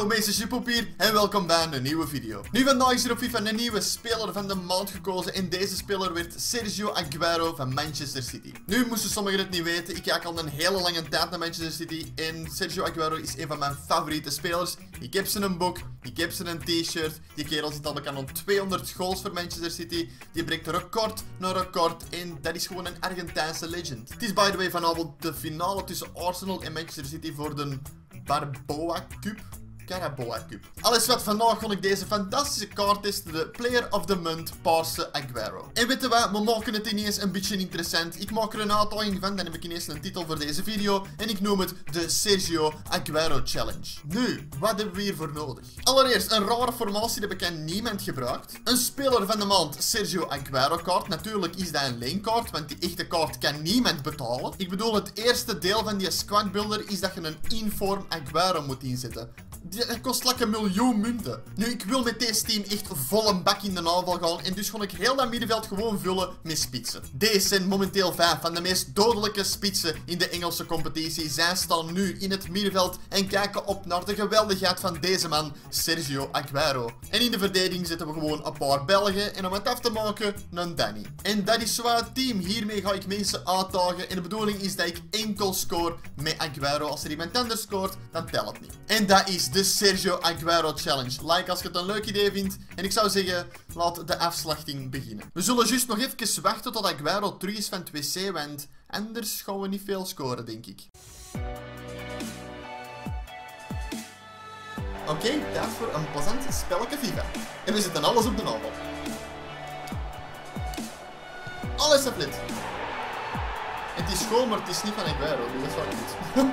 Yo, meester Chipop hier en welkom bij een nieuwe video. Nu vandaag is er op FIFA een nieuwe speler van de maand gekozen en deze speler werd Sergio Aguero van Manchester City. Nu moesten sommigen het niet weten, ik kijk al een hele lange tijd naar Manchester City en Sergio Aguero is een van mijn favoriete spelers. Ik heb zijn boek, ik heb zijn t-shirt, die kerel zit al bekend aan 200 goals voor Manchester City. Die breekt record na record en dat is gewoon een Argentijnse legend. Het is by the way vanavond de finale tussen Arsenal en Manchester City voor de Barboa Cup. Caraboa Cup. Alles wat, vandaag kon ik deze fantastische kaart testen, de Player of the Month, Paarse Aguero. En weet je wat, we maken het ineens een beetje interessant. Ik maak er een uitdaging van, dan heb ik ineens een titel voor deze video. En ik noem het de Sergio Aguero Challenge. Nu, wat hebben we hiervoor nodig? Allereerst, een rare formatie, die bekend niemand gebruikt. Een speler van de maand, Sergio Aguero kaart. Natuurlijk is dat een leenkaart, want die echte kaart kan niemand betalen. Ik bedoel, het eerste deel van die squad builder is dat je een inform Aguero moet inzetten. Dat kost like 1 miljoen munten. Nu, ik wil met deze team echt vol een bak in de aanval gaan. En dus ga ik heel dat middenveld gewoon vullen met spitsen. Deze zijn momenteel 5 van de meest dodelijke spitsen in de Engelse competitie. Zij staan nu in het middenveld en kijken op naar de geweldigheid van deze man, Sergio Aguero. En in de verdediging zetten we gewoon een paar Belgen. En om het af te maken, een Danny. En dat is zo het team. Hiermee ga ik mensen uitdagen. En de bedoeling is dat ik enkel score met Aguero. Als er iemand anders scoort, dan telt het niet. En dat is de Sergio Aguero Challenge. Like als je het een leuk idee vindt. En ik zou zeggen, laat de afslachting beginnen. We zullen juist nog even wachten tot Aguero terug is van het wc, want anders gaan we niet veel scoren, denk ik. Oké, tijd voor een plezant spelletje FIFA. En we zetten alles op de aanval. Alles op lid. Het is schoon, maar het is niet van Aguero, dus dat is wel goed.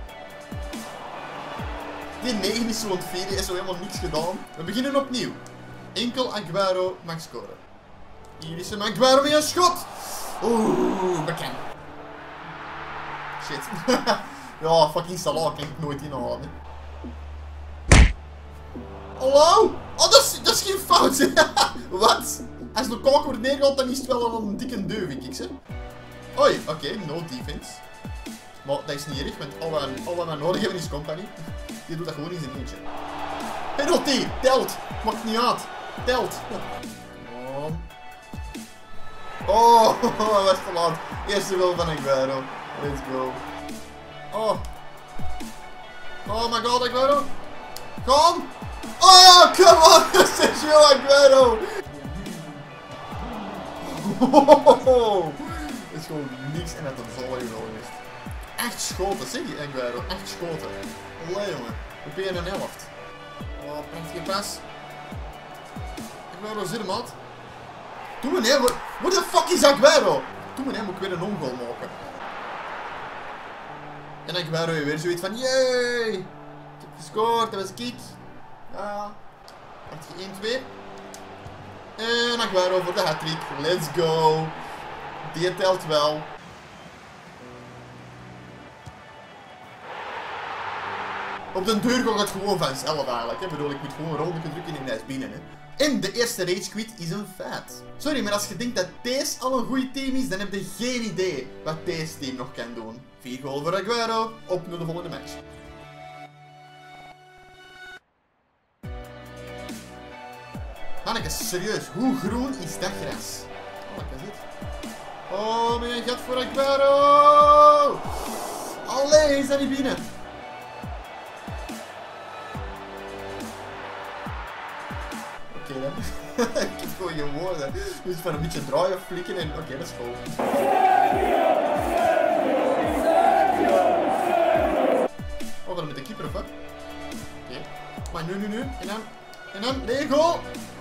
Die 9 is zo'n 4, die is zo helemaal niks gedaan. We beginnen opnieuw. Enkel Aguero mag scoren. Hier is een Aguero met een schot. Oeh, bekend. Shit. Ja, fucking Salah kan ik nooit inhalen. Hallo? Oh, dat is geen fout. Wat? Als Lukaku wordt neergehaald, dan is het wel een dikke deuk, vind ik, hè. Oei, oké, no defense. Maar dat is niet erg, want al wat we nodig hebben is company. Die doet dat gewoon in zijn eentje. Penalty! Telt! Maakt niet uit. Telt! Oh, dat was te laat. Eerste goal van Aguero. Let's go. Oh. Oh my god, Aguero. Kom! Oh, come on! Sergio Aguero! Het is gewoon niks en het een volle goal is. 8 schoten, zeg je Aguero, 8 schoten. Allee jongen, op 1 helft. Oh, prachtige pas. Aguero zit hem uit. Doe me nee, what the fuck is Aguero? Doe me nee, moet ik weer een ongoal maken. En Aguero heeft weer zoiets van, yay! Ik heb gescoord, dat was kick. Ja. 1-2. En Aguero voor de hat-trick, let's go. Die telt wel. Op de deur gaat het gewoon vanzelf eigenlijk. Ik bedoel, ik moet gewoon een rondje drukken en hij is binnen. Hè. En de eerste rage quit is een feit. Sorry, maar als je denkt dat deze al een goed team is, dan heb je geen idee wat deze team nog kan doen. 4 goals voor Aguero, op naar de volgende match. Manneke, serieus, hoe groen is dat gras? Oh, wat is dit? Oh, mijn gat voor Aguero! Allee, is dat niet binnen? Oké dan. Ik heb gewoon geen woorden. Dus van een beetje draaien of flikken en oké, dat is goed. Oh, dan met de keeper of wat? Oké. Maar nu. En dan, nee, goal!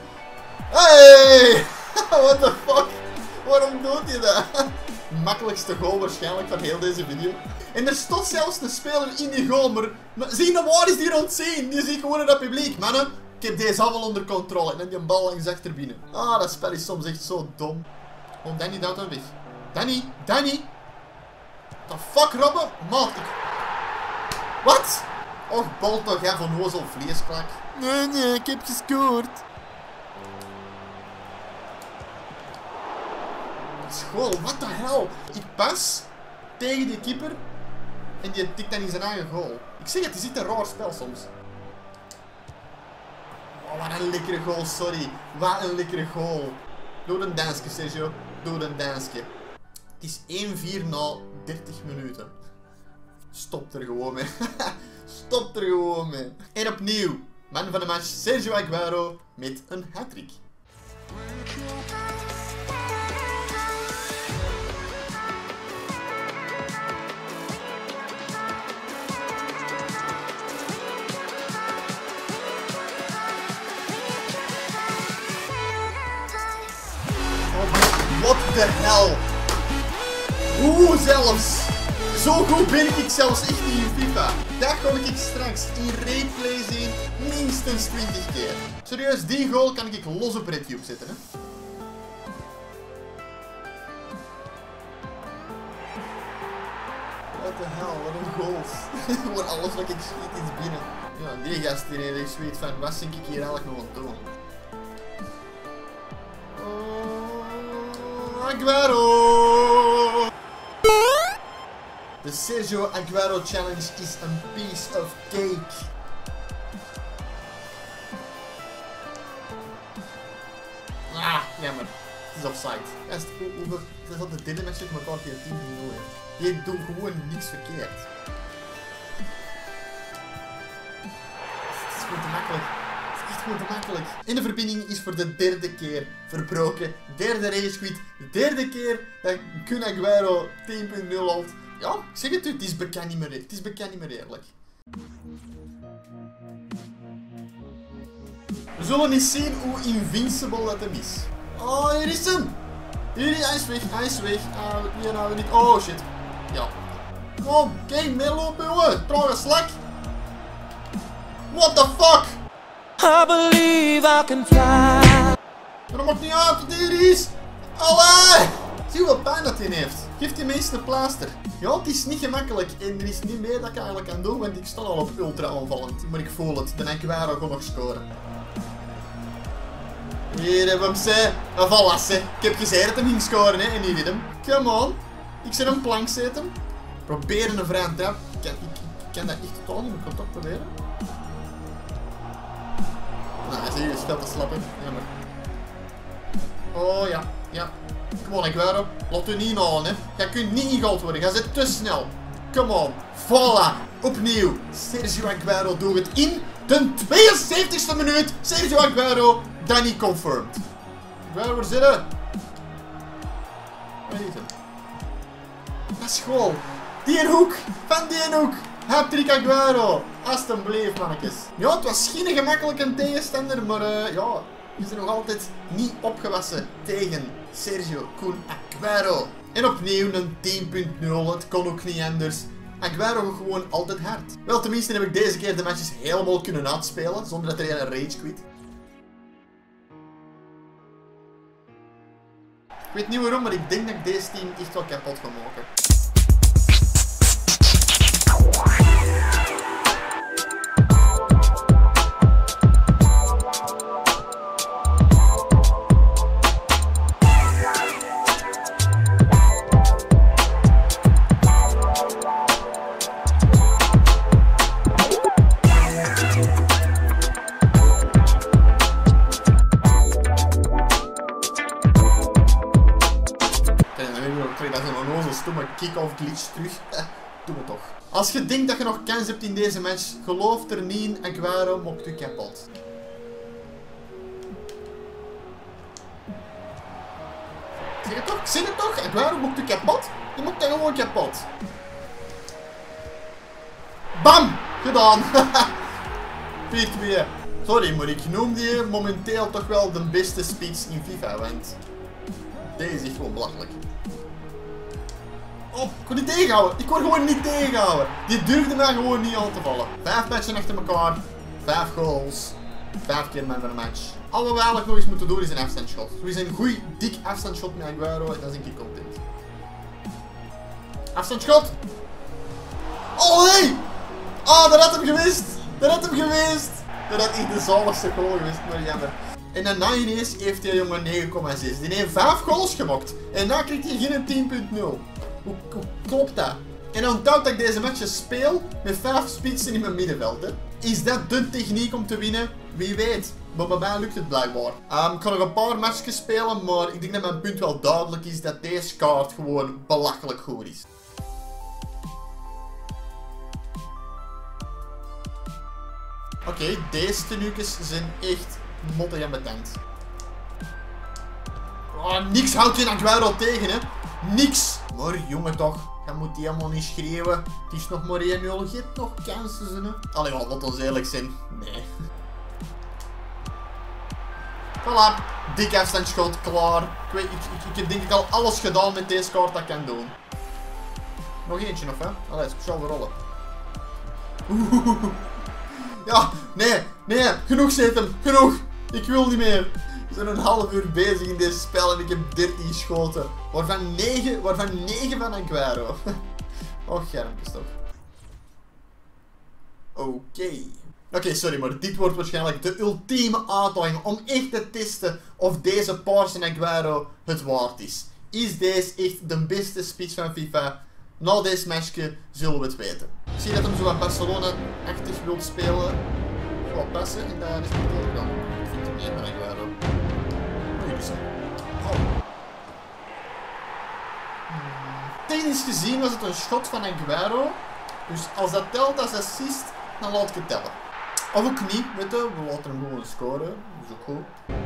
Hey! What the fuck? Waarom doet hij dat? Makkelijkste goal waarschijnlijk van heel deze video. En er stond zelfs een speler in die goal, maar zie nou waar is die ontzien? Die ziet gewoon in dat publiek, mannen. Ik heb deze allemaal onder controle en dan die bal langs achter binnen. Ah, dat spel is soms echt zo dom. Oh, Danny duwt hem weg. Danny! The fuck, Robben? Maat, Wat? Och, bal toch, jij van Hozel vleesklak. Nee, ik heb gescoord. School, what the hell? Ik pas tegen die keeper en die tikt dan in zijn eigen goal. Ik zeg het, is echt een raar spel soms. wat een lekkere goal, sorry. Wat een lekkere goal. Doe een dansje, Sergio. Doe een dansje. Het is 1-4 na 30 minuten. Stop er gewoon mee. Stop er gewoon mee. En opnieuw. Man van de match, Sergio Aguero met een hat-trick. What the hell? Hoe zelfs? Zo goed ben ik zelfs echt niet in FIFA. Dat kon ik straks in replay zien minstens 20 keer. Serieus, die goal kan ik los op RedTube zetten, hè? What the hell, wat een goals. Voor alles wat ik schiet is binnen. Ja, die gast die heeft zoiets van, wat zink ik hier eigenlijk nog aan het doen? Aguero! De Sergio Aguero challenge is een piece of cake. Ah, jammer. Het is offside. Het is al de derde match met elkaar keer 10-0. Je doet gewoon niks verkeerd. Het is gewoon te makkelijk. Het is echt gewoon te makkelijk. En de verbinding is voor de derde keer verbroken. Derde race quit. Derde keer dat Kun Aguero 10.0 haalt. Ja, ik zeg het u, het is bekend niet meer, het is bekend niet meer eerlijk. We zullen eens zien hoe invincible dat hem is. Oh, hier is hem! Hij is weg, hij is weg. Hier nou niet. Oh shit. Ja. Kom, kijk, meelopen jongen. Trage slak. What the fuck? I believe I can fly. Dat maakt niet uit wat hier is. Allee! Zie wat pijn dat hij heeft. Geef die mensen een plaaster. Ja, het is niet gemakkelijk en er is niet meer dat ik eigenlijk kan doen, want ik sta al op ultra aanvallend. Maar ik voel het, de Aguero gaat nog scoren. Hier hebben we hem, ze. Voilà, ze. Ik heb gezegd dat hij ging scoren, hè, en hier is hem. Come on. Ik zet een plank zetten. Probeer een vrije trap. Ik kan dat echt totaal niet, maar ik kan het toch proberen. Nou, zie je, is veel te slap, hè. Jammer. Oh ja, ja. Kom on, Aguero. Laat u niet aan, hè. Jij kunt niet ingehaald worden. Jij zit te snel. Come on. Voilà. Opnieuw. Sergio Aguero doet het in de 72e minuut. Sergio Aguero. Danny confirmed. Aguero, waar zitten? Waar is hem? Dat is goal. Die hoek. Van die hoek. Hat-trick Aguero. Alsjeblieft, mannetjes. Ja, het was geen gemakkelijke tegenstander, maar ja... We zijn nog altijd niet opgewassen tegen Sergio Kun Aguero. En opnieuw een 10.0, het kon ook niet anders. Aguero gaat gewoon altijd hard. Wel, tenminste heb ik deze keer de matches helemaal kunnen uitspelen, zonder dat er een rage quit. Ik weet niet waarom, maar ik denk dat ik deze team echt wel kapot ga maken. Dat is een onnozel stomme kick-off glitch terug. Doe het toch. Als je denkt dat je nog kans hebt in deze match, geloof er niet in. Aguero mocht u kapot. Zeg het toch? Aguero mocht u kapot? Je mocht dat gewoon kapot. Bam! Gedaan! 4-2. Sorry, maar ik noem die momenteel toch wel de beste spits in FIFA, want deze is echt gewoon belachelijk. Oh, ik kon niet tegenhouden. Ik kon gewoon niet tegenhouden. Die durfde mij gewoon niet aan te vallen. 5 matchen achter elkaar. 5 goals. 5 keer man van de match. Al wat we eigenlijk nog eens moeten doen is een afstandsshot. We zijn een goed, dik afstandsshot met Aguero en dan ben ik content. Afstandsshot. Oh nee! Oh, dat had hem geweest. Dat had hem geweest. Dat had echt de zaligste goal geweest, maar jammer. En daarna ineens heeft die jongen 9,6. Die heeft 5 goals gemaakt. En dan krijgt hij geen 10.0. Hoe klopt dat? En onthoud dat ik deze matches speel met 5 spitsen in mijn middenveld. Hè. Is dat de techniek om te winnen? Wie weet. Maar bij mij lukt het blijkbaar. Ik ga nog een paar matches spelen, maar ik denk dat mijn punt wel duidelijk is dat deze kaart gewoon belachelijk goed is. Oké, deze tenuukjes zijn echt mottig en betent. Oh, niks houdt je Aguero tegen, hè. Niks. Maar jongen toch, je moet die helemaal niet schreeuwen. Het is nog maar 1-0, je hebt nog kansen, hè. Allee, laat ons eerlijk zijn. Nee. Voilà, dik afstandsschot, klaar. Ik heb denk ik al alles gedaan met deze kaart dat ik kan doen. Nog eentje nog, hè. Allee, speciaal rollen. Ja, nee, genoeg Zetem, genoeg. Ik wil niet meer. We zijn een half uur bezig in dit spel en ik heb 13 schoten. Waarvan 9 van Aguero. Och, schermpjes toch. Oké, sorry, maar dit wordt waarschijnlijk de ultieme uitdaging om echt te testen of deze Paarse Aguero het waard is. Is deze echt de beste spits van FIFA? Na deze matchje zullen we het weten. Ik zie dat hem zo wat Barcelona-achtig wil spelen. Wat passen en daar respecteer dan. Ik vind hem niet van Aguero. Technisch gezien was het een schot van Aguero. Dus als dat telt als assist, dan laat ik het tellen. Of ook niet, weet je, we laten hem gewoon scoren. Dat is ook goed.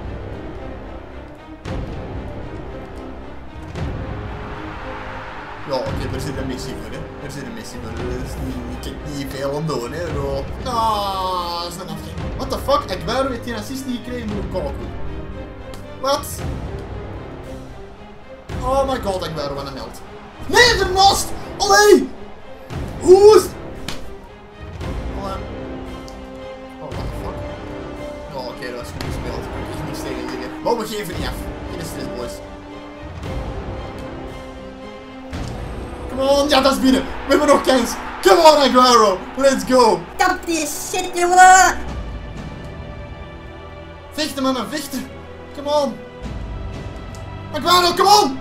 Ja, oké, er zit een missie voor, hè. Er zit een missie voor. Ik kan niet veel aan doen, hè, bro. Dat is een afging. What the fuck? Aguero heeft die assist niet gekregen met Lukaku. Wat? Oh my god, Aguero, wat een held. Nee, de most! Allee! Hoe is... Oh, what the fuck? Oh, oké, dat is goed gespeeld. Ik kan echt niks tegen zeggen. Maar we geven niet af. Geen stress, boys. Come on, ja, dat is binnen. We hebben nog kans. Come on, Aguero. Let's go. Stop die shit, jongen. Vechten, mannen, vechten. Come on. Aguero, come on.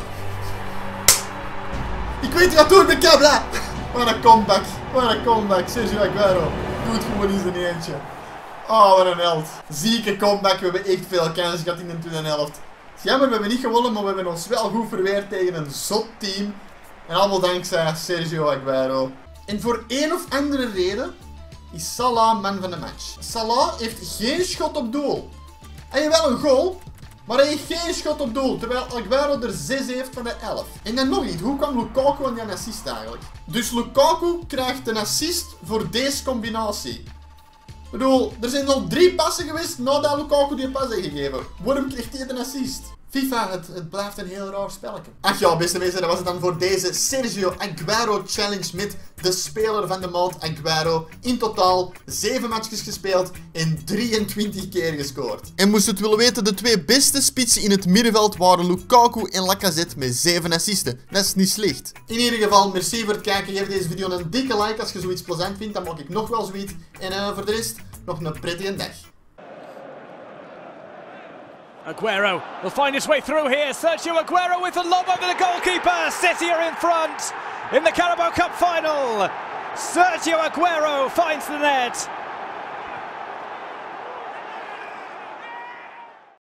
Ik weet wat doen met Kabla. Wat een comeback. Wat een comeback. Sergio Aguero. Doe het gewoon in zijn eentje. Oh, wat een held. Zieke comeback. We hebben echt veel kans gehad in de tweede helft. Het is jammer, we hebben niet gewonnen, maar we hebben ons wel goed verweerd tegen een zot team. En allemaal dankzij Sergio Aguero. En voor een of andere reden is Salah man van de match. Salah heeft geen schot op doel. Hij heeft wel een goal, maar hij heeft geen schot op doel. Terwijl Aguero er 6 heeft van de 11. En dan nog niet, hoe kwam Lukaku aan die assist eigenlijk? Dus Lukaku krijgt een assist voor deze combinatie. Ik bedoel, er zijn al 3 passen geweest nadat Lukaku die pas heeft gegeven. Waarom krijgt hij een assist? FIFA, het blijft een heel raar spelletje. Ach ja, beste mensen, dat was het dan voor deze Sergio Aguero Challenge met de speler van de maand Aguero. In totaal 7 matches gespeeld en 23 keer gescoord. En moest het willen weten, de 2 beste spitsen in het middenveld waren Lukaku en Lacazette met 7 assisten. Dat is niet slecht. In ieder geval, merci voor het kijken. Geef deze video een dikke like als je zoiets plezant vindt. Dan maak ik nog wel zoiets. En voor de rest, nog een prettige dag. Aguero will find his way through here. Sergio Aguero with the lob over the goalkeeper. City are in front in the Carabao Cup final. Sergio Aguero finds the net.